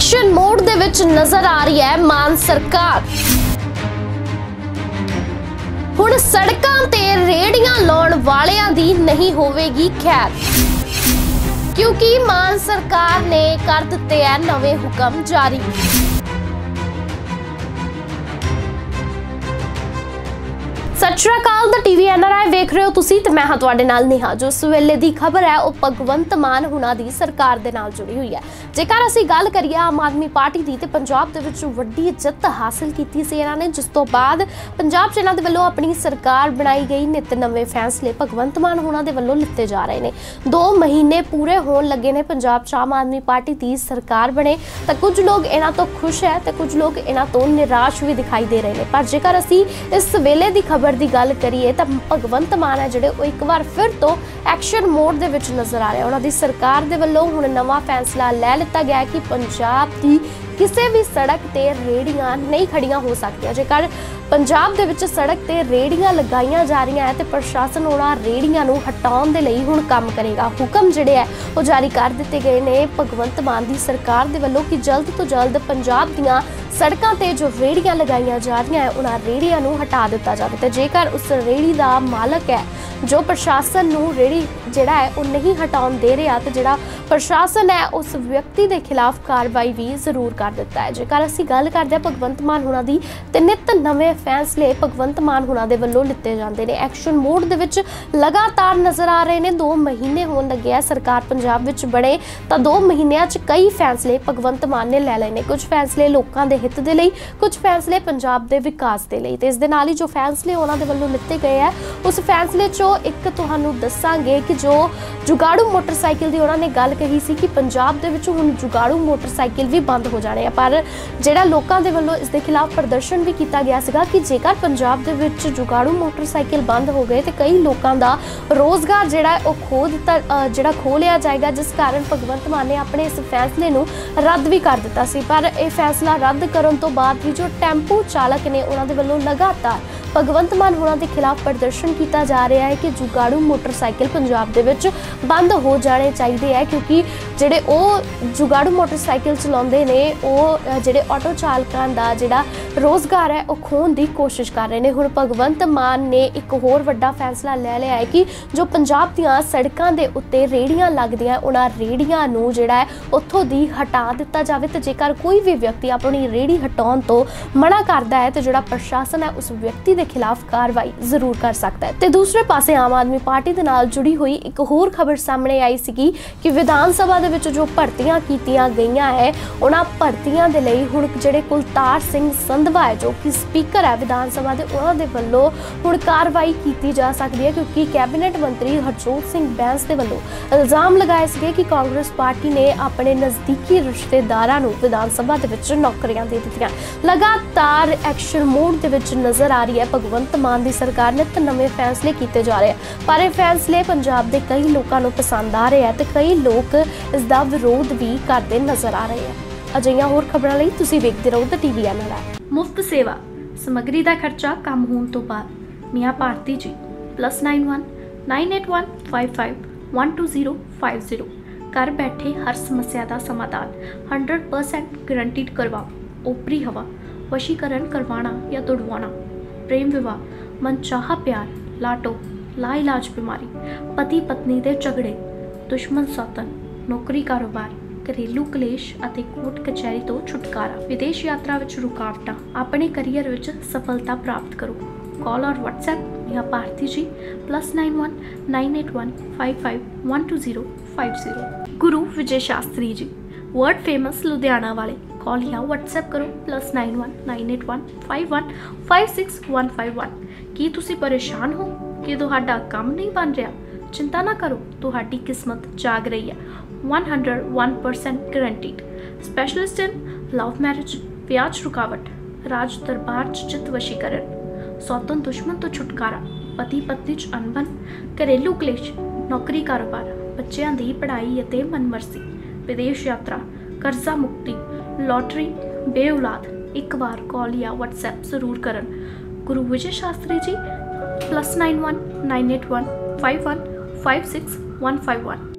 Action mode दे विच नजर आ रही है मान सरकार। हुण सड़कां ते रेहड़ियां लाउण वालियां दी नहीं होवेगी खैर, क्योंकि मान सरकार ने कर दिते है नवे हुक्म जारी। सत श्री अकाल, द टीवी NRI वेख रहे हो तुसी ते मैं हां तुहाडे नाल नेहा। जो इस वेले दी खबर है वह भगवंत मान हुणां दी सरकार दे नाल जुड़ी हुई है। जेकर असीं गल करिए आम आदमी पार्टी दी ते पंजाब दे विच वड्डी जिੱਤ हासिल कीती सी इन्हां ने, जिस तो बाद पंजाब च इन्हां दे वल्लों अपनी सरकार बनाई गई। नित नवे फैसले भगवंत मान हुणां दे वल्लों लिते जा रहे ने। 2 महीने पूरे होण लगे ने पंजाब च आम आदमी पार्टी दी सरकार बने, तां कुछ लोग इन्हां तो खुश है ते कुछ लोग इन्हां तो निराश भी दिखाई दे रहे ने। पर जेकर असीं इस वेले दी खबर दी गल करिए तां भगवंत मान है जिहड़े ओह एक बार फिर तो एक्शन मोड दे विच नजर आ रहे। उन्हां दी सरकार दे वल्लों हुण नवां फैसला लै लिता गया कि पंजाब दी किसी भी सड़क ते रेहड़ियां नहीं खड़ियां हो सकदियां। जेकर पंजाब दे विच सड़क ते रेहड़ियां लगाईयां जा रही है तो प्रशासन उन्हां रेहड़ियां नूं हटाउण दे लई हुण काम करेगा। हुक्म जिहड़े है वो जारी कर दिते गए ने भगवंत मान दी सरकार दे वल्लों कि जल्द तो जल्द पंजाब दीआं सड़कों ते जो रेहड़ियां लगाईयां जा रही हैं उन्हां रेहड़ियां नूं हटा दिता जावे ते जेकर उस रेहड़ी दा मालक है जो प्रशासन नूं रेहड़ी जिहड़ा है वो नहीं हटाउण दे रहा तो जिहड़ा प्रशासन है उस व्यक्ति के खिलाफ कार्रवाई भी जरूर कर दिता है। जेकर असीं गल करदे भगवंत मान हुणां दी ते नित नवे फैसले भगवंत मान हुणां दे वल्लों लिते जांदे ने। एक्शन मोड दे विच लगातार नजर आ रहे ने। 2 महीने होण लगे है सरकार पंजाब विच बणे तां 2 महीनਿਆਂ च कई फैसले भगवंत मान ने लै लए ने। कुछ फैसले लोकां दे हित दे लई, कुछ फैसले पंजाब दे विकास दे लई। ते इस दे नाल ही जो फैसले उन्हां दे वल्लों लिते गए है उस फैसले चों एक तुहानूं दस्सांगे कि जो जुगाड़ू मोटरसाइकिल दी उन्हां ने गल कही सी कि पंजाब दे विच हुण जुगाड़ू मोटरसाइकिल भी बंद हो जाने हैं। पर जिहड़ा लोकां दे वल्लों इस दे खिलाफ प्रदर्शन भी किया गया सीगा कि जेकर पंजाब दे विच जुगाड़ू मोटरसाइकिल बंद हो गए तो कई लोकां दा रोजगार जिहड़ा है वो खो लिया जाएगा, जिस कारण भगवंत मान ने अपने इस फैसले नूं रद्द भी कर दिता सी। पर यह फैसला रद्द करन तो बाद भी जो टैंपू चालक ने उन्हां दे वल्लों लगातार भगवंत मान हुणां दे खिलाफ प्रदर्शन किया जा रहा है कि जुगाड़ू मोटरसाइकिल पंजाब दे विच बंद हो जाने चाहिए है, क्योंकि जिहड़े वो जुगाड़ू मोटरसाइकिल चलाउंदे ने वो जिहड़े ऑटो चालकां दा जिहड़ा रोजगार है वो खोण दी कोशिश कर रहे हैं। हुण भगवंत मान ने एक होर वड्डा फैसला लै लिया है कि जो पंजाब दीआं सड़कां दे उत्ते रेहड़ियां लगदियां उन्हां रेहड़ियां नूं जिहड़ा है उत्थों दी हटा दिता जावे ते जेकर कोई भी व्यक्ति अपनी रेहड़ी हटाउण तो मना करदा है तो जिहड़ा प्रशासन है उस व्यक्ति के खिलाफ कार्रवाई जरूर कर सकता है। ते दूसरे पासे आम आदमी पार्टी दे नाल जुड़ी हुई एक होर खबर सामने आई सी कि विधान सभा दे विच जो भर्तियां कीतियां गईयां है उन्हां भर्तियां दे लई हुण जिहड़े कुलतार सिंह संधवा है जो कि स्पीकर है विधान सभा दे उन्हां दे वल्लों हुण कार्रवाई की जा सकती है, क्योंकि कैबिनेट मंत्री हरजोत सिंह बैंस दे वल्लों इल्जाम लगाए सी कि कांग्रेस पार्टी ने अपने नज़दीकी रिश्तेदारां नूं विधान सभा दे विच नौकरियां दे दित्तियां। लगातार एक्शन मोड दे विच नजर आ रही है भगवंत मान दी सरकार ने ते नवे फैसले किए जा रहे हैं। पर यह फैसले पंजाब के कई लोगों को पसंद आ रहे हैं तो कई लोग इसका विरोध भी करते नजर आ रहे हैं। अजिहियां होर खबरां लई तुसीं वेखदे रहो द टीवी NRI। मुफ्त सेवा समग्री का खर्चा कम होने तो बाद मियाँ भारती जी +91 981 55 12050 घर बैठे हर समस्या का समाधान 100% गारंटीड करवाओ। ओपरी हवा, वशीकरण करवाना या तुड़वाना, प्रेम विवाह, मनचाहा प्यार, लाटो, लाइलाज बीमारी, पति पत्नी के झगड़े, दुश्मन सौतन, नौकरी कारोबार, घरेलू कलेश ਅਤੇ कोर्ट कचहरी तो छुटकारा, विदेश यात्रा विच रुकावटां, अपने करियर विच सफलता प्राप्त करो। कॉल और व्हाट्सएप मियाँ भारती जी +91 981 55 12050। गुरु विजय शास्त्री जी वर्ल्ड फेमस लुधियाना वाले, कॉल या व्हाट्सएप करो +91 981 51 56151। की तुसी परेशान हो कि तुहाडा काम नहीं बन रहा? चिंता ना करो, तुहाडी किस्मत जाग रही है। 101% guaranteed. Specialist in love marriage, ब्याज रुकावट, राज दरबार चित वशीकरण, सौतन दुश्मन तो छुटकारा, पति पत्नी च अनबन, घरेलू कलेश, नौकरी कारोबार, बच्चों की पढ़ाई अते मनमर्जी, विदेश यात्रा, कर्जा मुक्ति, लॉटरी, बे औलाद। एक बार कॉल या व्हाट्सएप जरूर करन। गुरु विजय शास्त्री जी +91 981 51 56151।